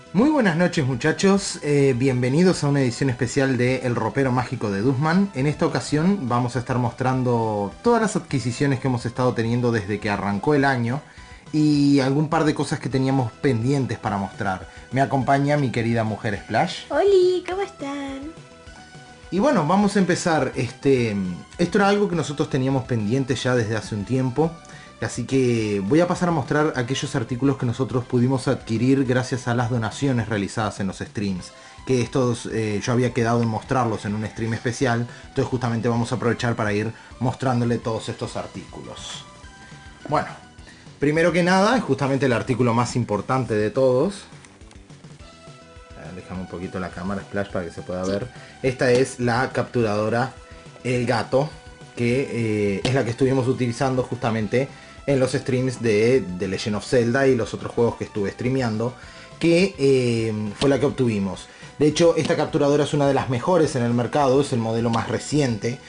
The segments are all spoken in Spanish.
Muy buenas noches muchachos, bienvenidos a una edición especial de El Ropero Mágico de Duzman. En esta ocasión vamos a estar mostrando todas las adquisiciones que hemos estado teniendo desde que arrancó el año y algún par de cosas que teníamos pendientes para mostrar. Me acompaña mi querida mujer Splash. Oli, ¿cómo están? Y bueno, vamos a empezar. Esto era algo que nosotros teníamos pendiente ya desde hace un tiempo. Así que voy a pasar a mostrar aquellos artículos que nosotros pudimos adquirir gracias a las donaciones realizadas en los streams. Que estos yo había quedado en mostrarlos en un stream especial. Entonces justamente vamos a aprovechar para ir mostrándole todos estos artículos. Bueno, primero que nada, es justamente el artículo más importante de todos. Déjame un poquito la cámara Splash para que se pueda ver. Esta es la capturadora El Gato, que es la que estuvimos utilizando justamente en los streams de The Legend of Zelda y los otros juegos que estuve streameando, que fue la que obtuvimos. De hecho, esta capturadora es una de las mejores en el mercado, es el modelo más reciente.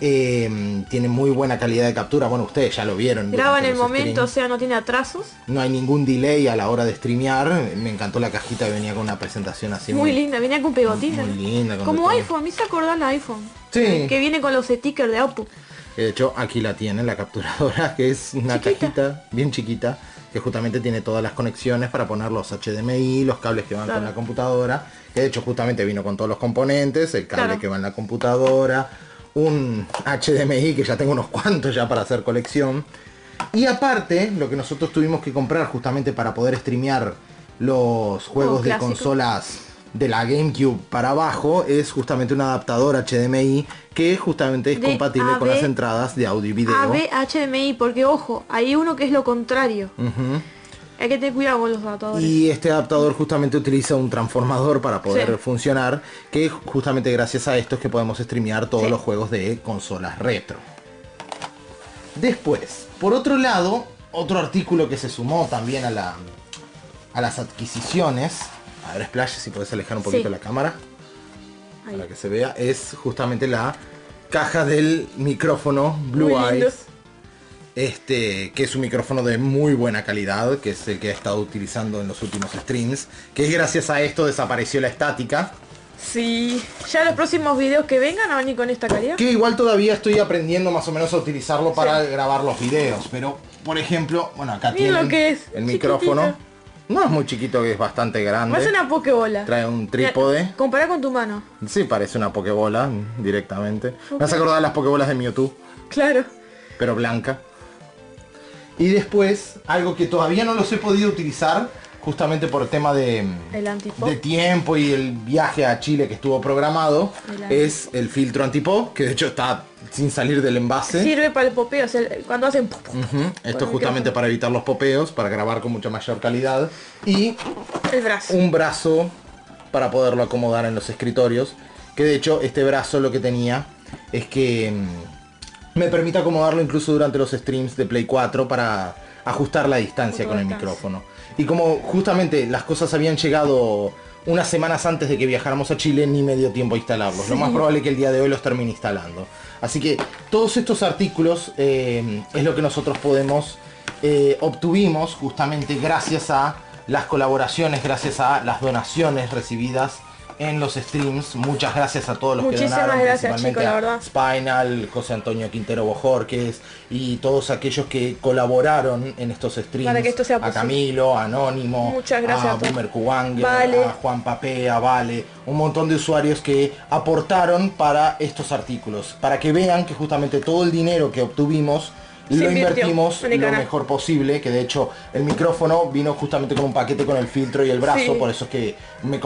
Tiene muy buena calidad de captura. Bueno, ustedes ya lo vieron. Graba en el los momento, streams. o sea, no tiene atrasos. No hay ningún delay a la hora de streamear. Me encantó la cajita que venía con una presentación así Muy linda, venía con pegotina. muy linda, con Como de todo. iPhone, me hizo acordar la iPhone. Sí. Que viene con los stickers de Apple. De hecho, aquí la tienen, la capturadora, que es una Chiquita. cajita bien chiquita, que justamente tiene todas las conexiones para poner los HDMI, los cables que van Claro. con la computadora, que de hecho justamente vino con todos los componentes, el cable Claro. que va en la computadora, un HDMI que ya tengo unos cuantos ya para hacer colección. Y aparte, lo que nosotros tuvimos que comprar justamente para poder streamear los juegos de clásico. consolas de la GameCube para abajo es justamente un adaptador HDMI que justamente es De compatible con AB las entradas de audio y video. AB HDMI, porque ojo, hay uno que es lo contrario. Ujú. Hay que tener cuidado con los adaptadores. Y este adaptador justamente utiliza un transformador para poder Sí. funcionar, que justamente gracias a esto es que podemos streamear todos Sí. los juegos de consolas retro. Después, por otro lado, otro artículo que se sumó también a las adquisiciones. A ver, Splash, si puedes alejar un poquito Sí. la cámara Ahí. para que se vea, es justamente la caja del micrófono Blue Muy lindos. Eyes. Que es un micrófono de muy buena calidad, que es el que he estado utilizando en los últimos streams, que gracias a esto desapareció la estática, Sí, ya los próximos videos que vengan a venir con esta calidad. que igual todavía estoy aprendiendo más o menos a utilizarlo para Sí. grabar los videos, pero por ejemplo, bueno, acá Miren tienen lo que es, el micrófono, chiquitito. no es muy chiquito, que es bastante grande, Parece una pokebola. trae un trípode, Compará con tu mano. sí, parece una pokebola directamente, me hace acordar las pokebolas de Mewtwo, Claro. pero blanca. Y después, algo que todavía no los he podido utilizar, justamente por tema El antipop. de tiempo y el viaje a Chile que estuvo programado, El es el filtro antipop, que de hecho está sin salir del envase. Sirve para el popeo, o sea, cuando hacen pop, pop. Ujú. Esto el justamente para evitar los popeos, para grabar con mucha mayor calidad. Y El brazo. un brazo para poderlo acomodar en los escritorios, que de hecho este brazo lo que tenía es que me permite acomodarlo incluso durante los streams de Play 4 para ajustar la distancia con el Distancia. micrófono. Y como justamente las cosas habían llegado unas semanas antes de que viajáramos a Chile, ni me dio tiempo a instalarlos. Lo más probable es que el día de hoy los termine instalando. Así que todos estos artículos es lo que nosotros obtuvimos justamente gracias a las colaboraciones, gracias a las donaciones recibidas en los streams. Muchas gracias a todos los que Muchísimas donaron, gracias, principalmente chicos, la a verdad. Spinal, José Antonio Quintero Bojorques y todos aquellos que colaboraron en estos streams. Para que esto sea a posible. Camilo, a Anónimo, Muchas gracias a a todos. Boomer Kuwanger, Vale. a Juan Papé, a Vale, un montón de usuarios que aportaron para estos artículos, para que vean que justamente todo el dinero que obtuvimos Se lo invirtió invertimos en el lo canal. mejor posible, que de hecho el micrófono vino justamente con un paquete con el filtro y el brazo, Sí. por eso es que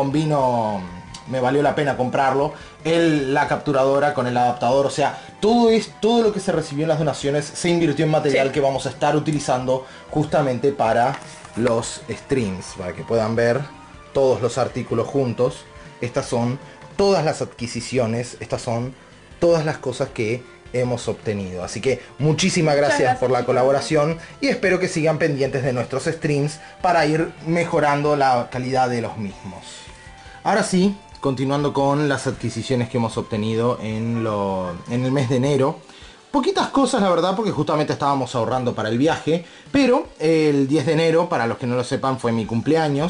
me valió la pena comprarlo. La capturadora con el adaptador, o sea, todo lo que se recibió en las donaciones se invirtió en material Sí. que vamos a estar utilizando justamente para los streams, para que puedan ver todos los artículos juntos. Estas son todas las adquisiciones, estas son todas las cosas que hemos obtenido. Así que muchísimas gracias, gracias, por la chicos. colaboración y espero que sigan pendientes de nuestros streams para ir mejorando la calidad de los mismos. Ahora sí, continuando con las adquisiciones que hemos obtenido en el mes de enero. Poquitas cosas, la verdad, porque justamente estábamos ahorrando para el viaje, pero el 10 de enero, para los que no lo sepan, fue mi cumpleaños.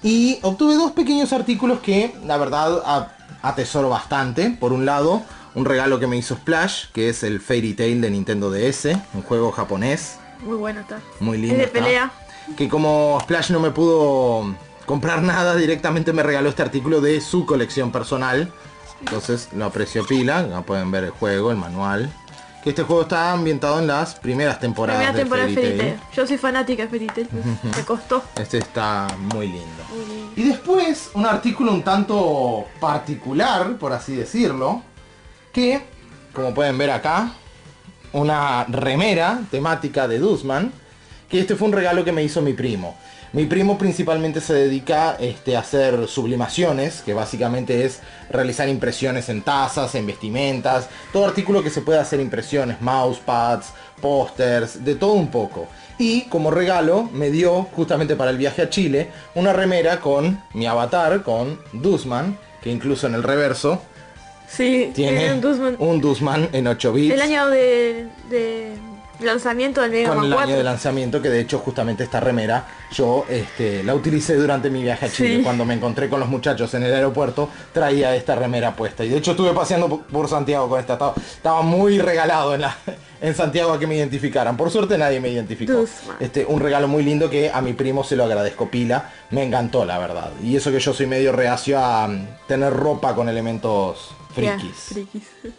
Y obtuve dos pequeños artículos que la verdad atesoro bastante. Por un lado, un regalo que me hizo Splash, que es el Fairy Tail de Nintendo DS, un juego japonés. Muy bueno está. Muy lindo. Es de está. pelea. Que como Splash no me pudo comprar nada, directamente me regaló este artículo de su colección personal. Entonces lo aprecio pila. Ya pueden ver el juego, el manual. Que este juego está ambientado en las primeras temporadas Primera temporada de Fairy Tail. Tail. Yo soy fanática de Fairy Tail. Me costó. Este está muy lindo. Muy lindo. Y después un artículo un tanto particular, por así decirlo, que, como pueden ver acá, una remera temática de Dustman, que este fue un regalo que me hizo mi primo. Mi primo principalmente se dedica a hacer sublimaciones, que básicamente es realizar impresiones en tazas, en vestimentas, todo artículo que se pueda hacer impresiones, mousepads, pósters, de todo un poco. Y como regalo me dio, justamente para el viaje a Chile, una remera con mi avatar, con Dustman, que incluso en el reverso Sí, tiene un Dustman. un Dustman en 8 bits. El año de lanzamiento del Mega Con Man el 4. año de lanzamiento, que de hecho justamente esta remera yo la utilicé durante mi viaje a Chile. Sí. Cuando me encontré con los muchachos en el aeropuerto, traía esta remera puesta. Y de hecho estuve paseando por Santiago con esta. Estaba muy regalado en Santiago a que me identificaran. Por suerte nadie me identificó. Dustman. Un regalo muy lindo que a mi primo se lo agradezco pila. Me encantó, la verdad. Y eso que yo soy medio reacio a tener ropa con elementos Ya, frikis. frikis.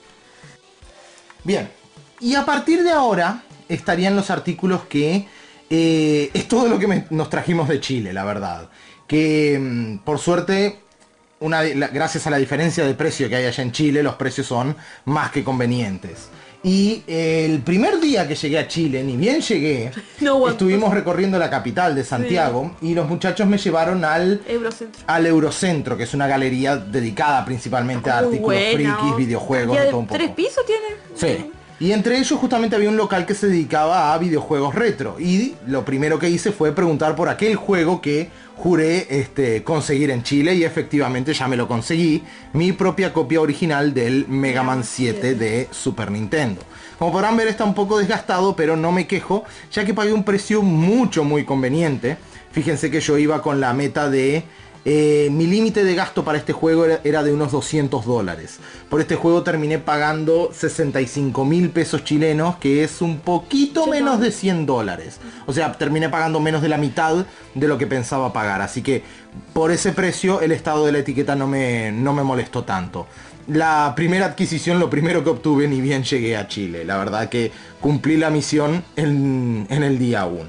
Bien, y a partir de ahora estarían los artículos que es todo lo que nos trajimos de Chile, la verdad. Que por suerte, gracias a la diferencia de precio que hay allá en Chile, los precios son más que convenientes. Y el primer día que llegué a Chile, ni bien llegué, No aguanto. estuvimos recorriendo la capital de Santiago y los muchachos me llevaron Eurocentro. al Eurocentro, que es una galería dedicada principalmente a Muy artículos buena, frikis, ¿no? videojuegos, ¿Ya de de todo un poco. 3 pisos tiene? Sí. Y entre ellos justamente había un local que se dedicaba a videojuegos retro. Y lo primero que hice fue preguntar por aquel juego que juré conseguir en Chile. Y efectivamente ya me lo conseguí. Mi propia copia original del Mega Man 7 de Super Nintendo. Como podrán ver, está un poco desgastado, pero no me quejo, ya que pagué un precio muy conveniente. Fíjense que yo iba con la meta de... mi límite de gasto para este juego era de unos $200. Por este juego terminé pagando 65.000 pesos chilenos, que es un poquito menos de $100. O sea, terminé pagando menos de la mitad de lo que pensaba pagar. Así que por ese precio el estado de la etiqueta no me molestó tanto. La primera adquisición, lo primero que obtuve ni bien llegué a Chile. La verdad que cumplí la misión en el día 1.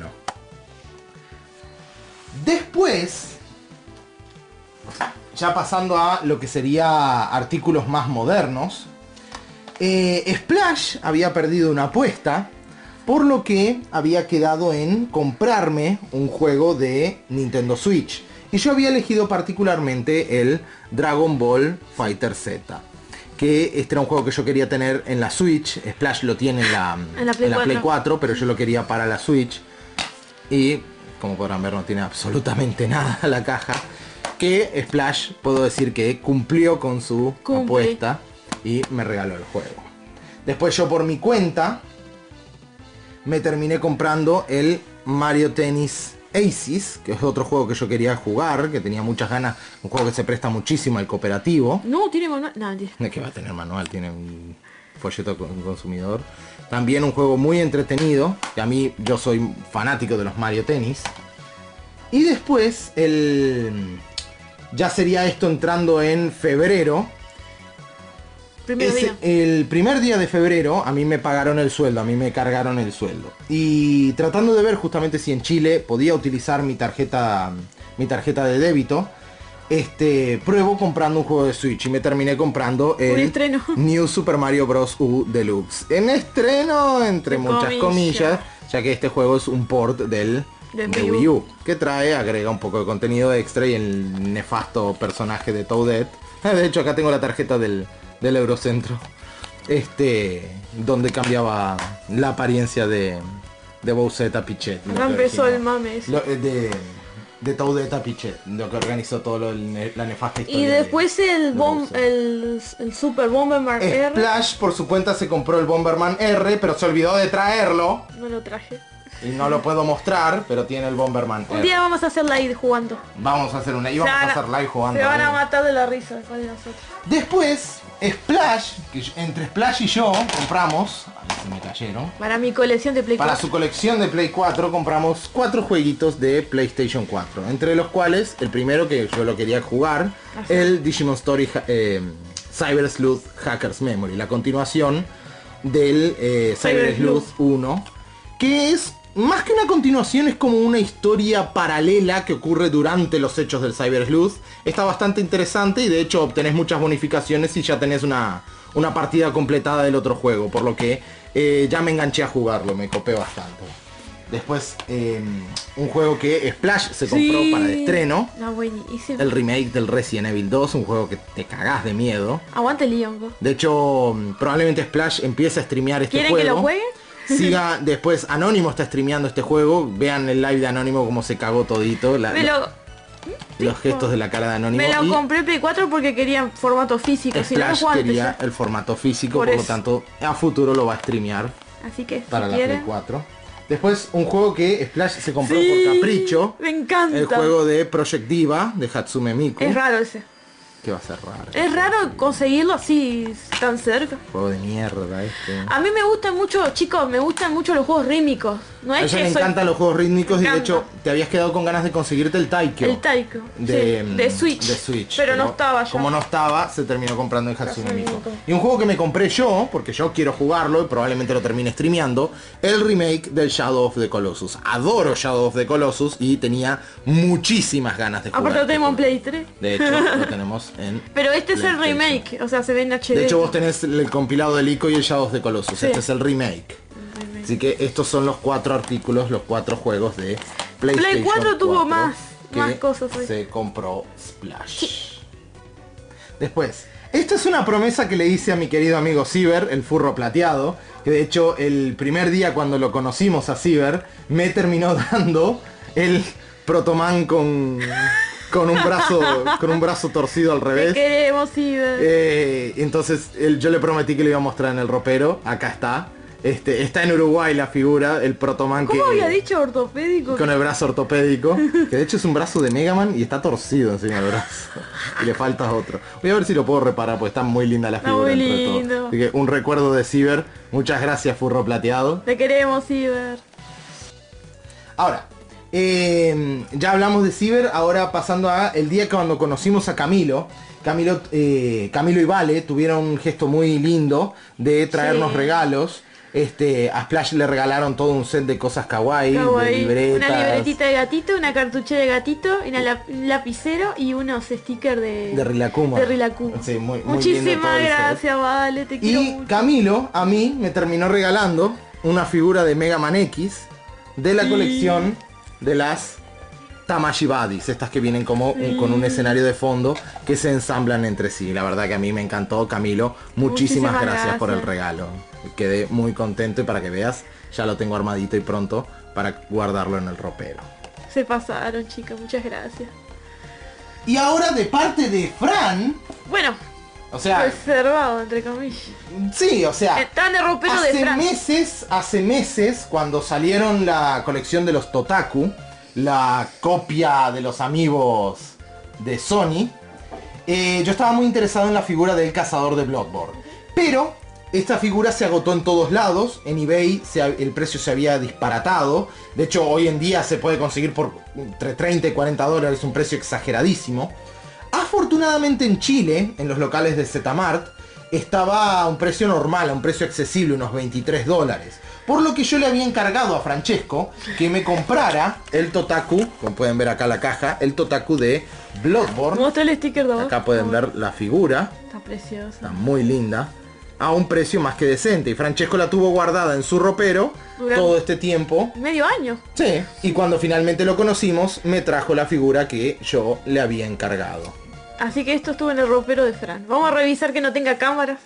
Después... ya pasando a lo que sería artículos más modernos, Splash había perdido una apuesta, por lo que había quedado en comprarme un juego de Nintendo Switch. Y yo había elegido particularmente el Dragon Ball Fighter Z, que este era un juego que yo quería tener en la Switch. Splash lo tiene en la Play 4, pero yo lo quería para la Switch. Y como podrán ver, no tiene absolutamente nada la caja. Que Splash, puedo decir que cumplió con su apuesta y me regaló el juego. Después yo por mi cuenta me terminé comprando el Mario Tennis Aces, que es otro juego que yo quería jugar, que tenía muchas ganas, un juego que se presta muchísimo al cooperativo. No, tiene manual. Nadie. Que va a tener manual, tiene un folleto con consumidor. También un juego muy entretenido, que a mí yo soy fanático de los Mario Tennis. Y después ya sería esto entrando en febrero. El primer día de febrero a mí me pagaron el sueldo, a mí me cargaron el sueldo. Y tratando de ver justamente si en Chile podía utilizar mi tarjeta de débito, pruebo comprando un juego de Switch y me terminé comprando el New Super Mario Bros. U Deluxe. En estreno, entre muchas comillas, ya que este juego es un port de Wii U, que agrega un poco de contenido extra y el nefasto personaje de Toadette. De hecho acá tengo la tarjeta del Eurocentro, donde cambiaba la apariencia de Bowser a Pichet. Acá empezó el mame ese. De Toadette a Pichet, lo que organizó todo la nefasta historia. Y después el Super Bomberman R. Splash por su cuenta se compró el Bomberman R, pero se olvidó de traerlo. No lo traje. Y no lo puedo mostrar, pero tiene el Bomberman Un Air. día vamos a hacer live jugando. Vamos a hacer una... Y vamos a hacer live jugando. Se van a matar de la risa después de nosotros. Después, Splash, que entre Splash y yo compramos... A ver si me cayeron. Para mi colección de Play Para 4. su colección de Play 4 compramos 4 jueguitos de PlayStation 4. Entre los cuales, el primero que yo lo quería jugar, Ajá. el Digimon Story Cyber Sleuth Hacker's Memory. La continuación del Cyber Sleuth 1. Que es, más que una continuación, es como una historia paralela que ocurre durante los hechos del Cyber Sleuth. Está bastante interesante y de hecho obtenés muchas bonificaciones y ya tenés una partida completada del otro juego. Por lo que ya me enganché a jugarlo, me copé bastante. Después, un juego que Splash se compró para el estreno. No, buenísimo. El remake del Resident Evil 2, un juego que te cagás de miedo. Aguante Leon. Go. De hecho, probablemente Splash empiece a streamear este juego. ¿Quieren que lo juegue? Siga, después Anónimo está streameando este juego. Vean el live de Anónimo como se cagó todito. Los gestos de la cara de Anónimo. Me lo Y compré Play 4 porque quería formato físico. Si no, no Splash juego antes quería ya. el formato físico, Por por lo eso. tanto a futuro lo va a streamear Así que para si la Play quieren. 4. Después un juego que Splash se compró Sí, por capricho. me encanta. El juego de Project Diva de Hatsume Miku. Es raro ese. Que va a ser raro. Es raro conseguirlo así tan cerca. Juego de mierda este. A mí me gustan mucho, chicos, me gustan mucho los juegos rítmicos. No A es ella que le soy encantan los juegos rítmicos y Me de encanta. hecho te habías quedado con ganas de conseguirte el Taikyo. el Taiko. De, Sí, de Switch. de Switch. Pero no estaba ya. Como no estaba, se terminó comprando en Hatsune Hatsune Miku. Miku. Y un juego que me compré yo, porque yo quiero jugarlo y probablemente lo termine streameando, el remake del Shadow of the Colossus. Adoro Shadow of the Colossus y tenía muchísimas ganas de jugar. Aparte lo este tenemos en juego. Play 3. De hecho, lo tenemos en... Pero este es el PlayStation. remake, o sea, se ve en HD. De hecho, vos tenés el compilado del ICO y el Shadow of the Colossus. Sí. Este es el remake. Así que estos son los 4 artículos, los 4 juegos de PlayStation 4 tuvo 4 más que cosas hoy. se compró Splash. Después, esta es una promesa que le hice a mi querido amigo Ciber, el furro plateado, que de hecho el primer día cuando lo conocimos a Ciber, me terminó dando el Protoman con un brazo torcido al Te revés. queremos, Ciber. Entonces yo le prometí que le iba a mostrar en el ropero. Acá está. Está en Uruguay la figura, el Protoman ¿Cómo que había dicho ortopédico? con el brazo ortopédico, que de hecho es un brazo de Mega Man y está torcido encima del brazo. Y le falta otro. Voy a ver si lo puedo reparar porque está muy linda la Está figura. muy entre todo. lindo. Así que un recuerdo de Ciber. Muchas gracias, furro plateado. Te queremos, Ciber. Ahora, ya hablamos de Ciber, ahora pasando a el día cuando conocimos a Camilo. Camilo y Vale tuvieron un gesto muy lindo de traernos Sí. regalos. A Splash le regalaron todo un set de cosas kawaii, de Kawaii. libretas. Una libretita de gatito, una cartuchera de gatito, un lapicero y unos stickers de Rilakkuma. de Rilakkuma. Sí, muy lindo todo Muchísimas eso. gracias, Vale, te quiero Y mucho. Camilo a mí me terminó regalando una figura de Mega Man X de la Sí. colección de las Tamashi Buddies, estas que vienen como con un escenario de fondo que se ensamblan entre sí. La verdad que a mí me encantó, Camilo. Muchísimas Muchísimas gracias por el gracias. regalo. Quedé muy contento y para que veas, ya lo tengo armadito y pronto para guardarlo en el ropero. Se pasaron, chicos, muchas gracias. Y ahora de parte de Fran, Bueno, o sea, reservado, entre comillas. sí, o sea, Están de ropero de Fran. hace meses, cuando salieron la colección de los Totaku, la copia de los amigos de Sony, yo estaba muy interesado en la figura del cazador de Bloodborne. Pero esta figura se agotó en todos lados, en eBay el precio se había disparatado. De hecho, hoy en día se puede conseguir por entre 30 y 40 dólares, un precio exageradísimo. Afortunadamente en Chile, en los locales de Zmart, estaba a un precio normal, a un precio accesible, unos 23 dólares. Por lo que yo le había encargado a Francesco que me comprara el Totaku, como pueden ver acá la caja, el Totaku de Bloodborne. Muestra el sticker de abajo. Acá pueden ver la figura, Está preciosa. está muy linda, a un precio más que decente. Y Francesco la tuvo guardada en su ropero Durante- todo este tiempo. Medio año. Sí, y cuando finalmente lo conocimos, me trajo la figura que yo le había encargado. Así que esto estuvo en el ropero de Fran. Vamos a revisar que no tenga cámaras.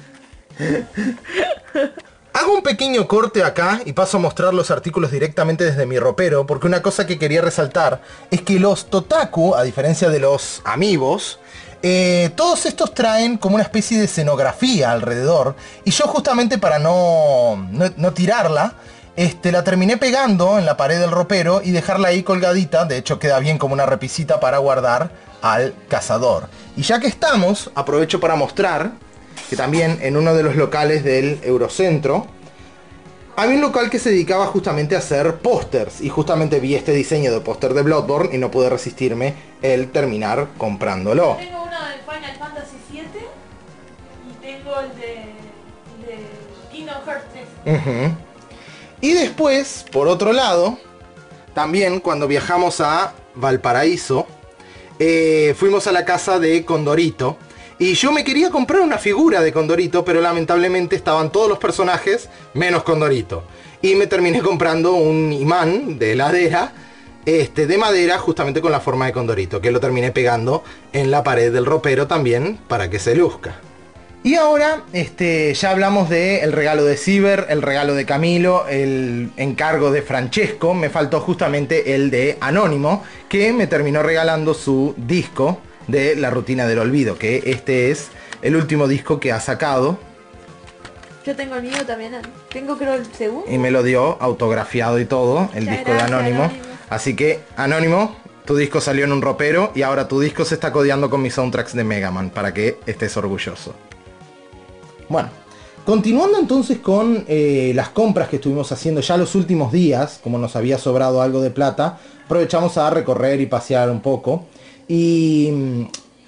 Hago un pequeño corte acá y paso a mostrar los artículos directamente desde mi ropero, porque una cosa que quería resaltar es que los Totaku, a diferencia de los Amiibos, todos estos traen como una especie de escenografía alrededor, y yo justamente para no tirarla, la terminé pegando en la pared del ropero y dejarla ahí colgadita. De hecho queda bien como una repisita para guardar al cazador. Y ya que estamos, aprovecho para mostrar que también en uno de los locales del Eurocentro había un local que se dedicaba justamente a hacer pósters. Y justamente vi este diseño de póster de Bloodborne y no pude resistirme el terminar comprándolo. Tengo uno de Final Fantasy VII y tengo el de Kingdom Hearts 3. Y después, por otro lado, también cuando viajamos a Valparaíso, fuimos a la casa de Condorito. Y yo me quería comprar una figura de Condorito, pero lamentablemente estaban todos los personajes menos Condorito. Y me terminé comprando un imán de heladera, de madera, justamente con la forma de Condorito, que lo terminé pegando en la pared del ropero también, para que se luzca. Y ahora, ya hablamos del regalo de Ciber, el regalo de Camilo, el encargo de Francesco. Me faltó justamente el de Anónimo, que me terminó regalando su disco de La Rutina del Olvido, que este es el último disco que ha sacado. Yo tengo el mío también, tengo creo el segundo. Y me lo dio autografiado y todo, el Muchas disco de gracias, Anónimo. Anónimo. Así que, Anónimo, tu disco salió en un ropero y ahora tu disco se está codeando con mis soundtracks de Mega Man, para que estés orgulloso. Bueno, continuando entonces con las compras que estuvimos haciendo ya los últimos días, como nos había sobrado algo de plata, aprovechamos a recorrer y pasear un poco. Y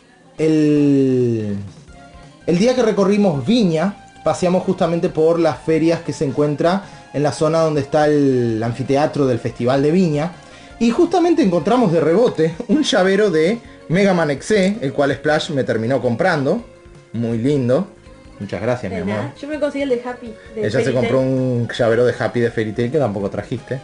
el día que recorrimos Viña, paseamos justamente por las ferias que se encuentra en la zona donde está el anfiteatro del Festival de Viña. Y justamente encontramos de rebote un llavero de Mega Man XE, el cual Splash me terminó comprando. Muy lindo. Muchas gracias, mi amor. Yo me conseguí el de Happy. De Ella se compró un llavero de Happy de Fairy Tail que tampoco trajiste.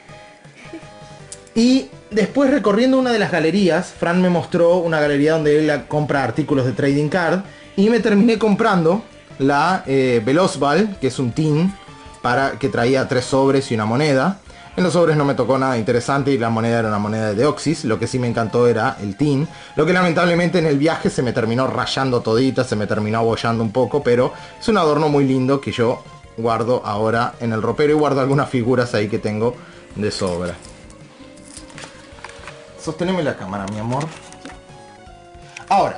Y después, recorriendo una de las galerías, Fran me mostró una galería donde él compra artículos de trading card. Y me terminé comprando la Velozball, que es un tin que traía 3 sobres y una moneda. En los sobres no me tocó nada interesante y la moneda era una moneda de Deoxys. Lo que sí me encantó era el tin. Lo que lamentablemente en el viaje se me terminó rayando todita, se me terminó abollando un poco. Pero es un adorno muy lindo que yo guardo ahora en el ropero y guardo algunas figuras ahí que tengo de sobra. Sosteneme la cámara, mi amor. Ahora,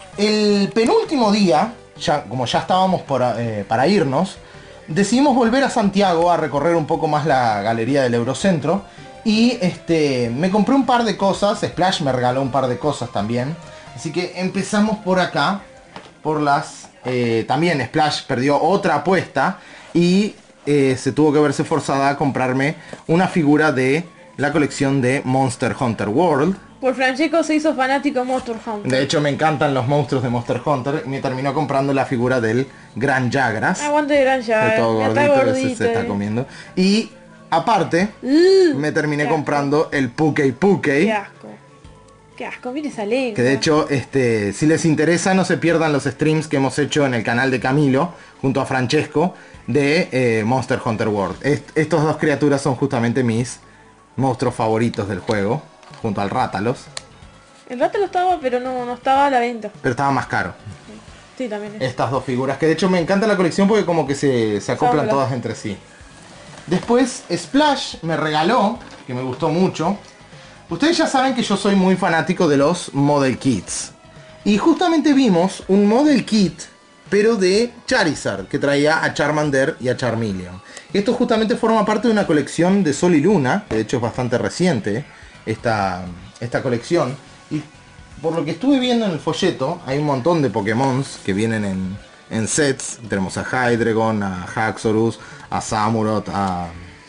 el penúltimo día, como ya estábamos para irnos, decidimos volver a Santiago a recorrer un poco más la galería del Eurocentro. Y me compré un par de cosas. Splash me regaló un par de cosas también. Así que empezamos por acá. Por las... también Splash perdió otra apuesta. Y se tuvo que verse forzada a comprarme una figura de la colección de Monster Hunter World. Por Francesco se hizo fanático de Monster Hunter. De hecho me encantan los monstruos de Monster Hunter. Y me terminó comprando la figura del Gran Jagras. Aguante de Gran Jagras. Todo Está gordito, gordito, ese se está comiendo. Y aparte, me terminé comprando el Pukei Pukei. Qué asco. Qué asco, mire esa lengua. Que de hecho, si les interesa, no se pierdan los streams que hemos hecho en el canal de Camilo, junto a Francesco, de Monster Hunter World. Estos dos criaturas son justamente mis monstruos favoritos del juego, junto al Rátalos. El Rátalos estaba, pero no estaba a la venta. Pero estaba más caro. Sí, también es. Estas dos figuras, que de hecho me encanta la colección porque como que se acoplan todas entre sí. Después Splash me regaló, que me gustó mucho. Ustedes ya saben que yo soy muy fanático de los Model Kits. Y justamente vimos un Model Kit, pero de Charizard, que traía a Charmander y a Charmeleon. Esto justamente forma parte de una colección de Sol y Luna, que de hecho es bastante reciente esta colección. Y por lo que estuve viendo en el folleto, hay un montón de Pokémons que vienen en sets. Tenemos a Hydreigon, a Haxorus, a Samurott, a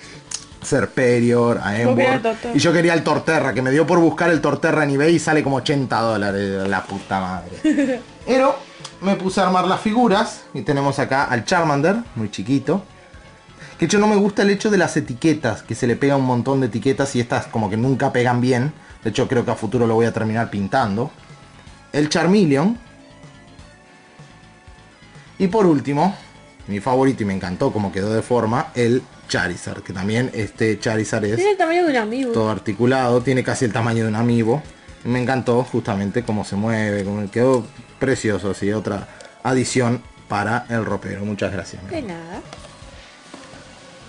Serperior, a Emboar. Y yo quería el Torterra, que me dio por buscar el Torterra en eBay y sale como $80, la puta madre. Pero me puse a armar las figuras y tenemos acá al Charmander, muy chiquito. Que de hecho no me gusta el hecho de las etiquetas, que se le pega un montón de etiquetas y estas como que nunca pegan bien. De hecho creo que a futuro lo voy a terminar pintando. El Charmeleon. Y por último, mi favorito y me encantó como quedó de forma, el Charizard. Que también este Charizard es... Tiene el tamaño de un amiibo. Todo articulado, tiene casi el tamaño de un amiibo. Me encantó justamente cómo se mueve, quedó precioso. Así, otra adición para el ropero. Muchas gracias. De nada.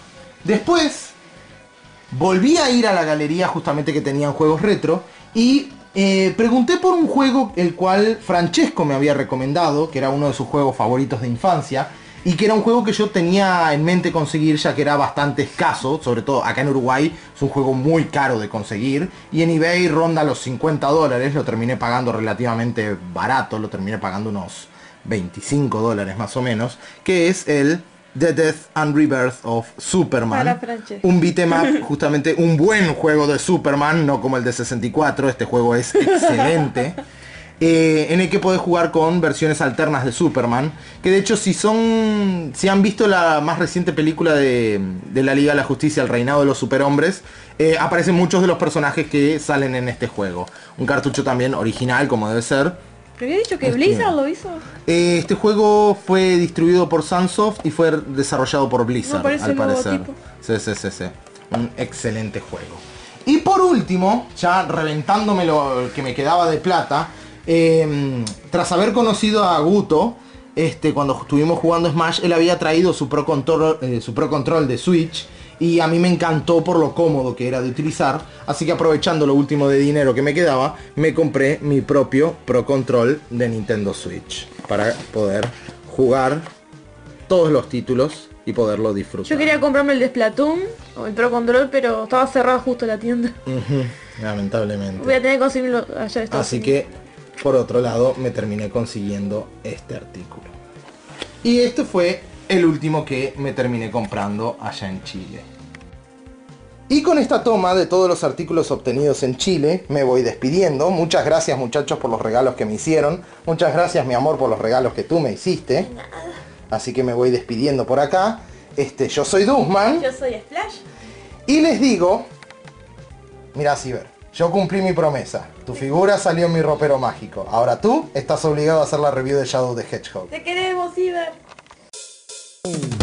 Después volví a ir a la galería justamente que tenían juegos retro y pregunté por un juego el cual Francesco me había recomendado, que era uno de sus juegos favoritos de infancia, y que era un juego que yo tenía en mente conseguir, ya que era bastante escaso, sobre todo acá en Uruguay es un juego muy caro de conseguir, y en eBay ronda los $50, lo terminé pagando relativamente barato, lo terminé pagando unos $25 más o menos, que es el The Death and Rebirth of Superman. Un beat'em up, justamente un buen juego de Superman, no como el de 64, este juego es excelente. En el que podés jugar con versiones alternas de Superman, que de hecho si han visto la más reciente película de la Liga de la Justicia, El Reinado de los Superhombres, aparecen muchos de los personajes que salen en este juego. Un cartucho también original, como debe ser. ¿Pero había dicho que Blizzard lo hizo? Este juego fue distribuido por Sunsoft y fue desarrollado por Blizzard, al parecer. Sí. Un excelente juego. Y por último, ya reventándome lo que me quedaba de plata, tras haber conocido a Guto, cuando estuvimos jugando Smash, él había traído su Pro Control de Switch y a mí me encantó por lo cómodo que era de utilizar, así que aprovechando lo último de dinero que me quedaba, me compré mi propio Pro Control de Nintendo Switch para poder jugar todos los títulos y poderlo disfrutar. Yo quería comprarme el de Splatoon o el Pro Control, pero estaba cerrada justo la tienda. Lamentablemente. Voy a tener que conseguirlo allá de Estados Así Unidos. que por otro lado me terminé consiguiendo este artículo. Y este fue el último que me terminé comprando allá en Chile. Y con esta toma de todos los artículos obtenidos en Chile me voy despidiendo. Muchas gracias, muchachos, por los regalos que me hicieron. Muchas gracias, mi amor, por los regalos que tú me hiciste. Así que me voy despidiendo por acá. Yo soy Duzman. Yo soy Splash. Y les digo, mira, Ciber, yo cumplí mi promesa. Tu figura salió en mi ropero mágico. Ahora tú estás obligado a hacer la review de Shadow the Hedgehog. Te queremos, Ciber.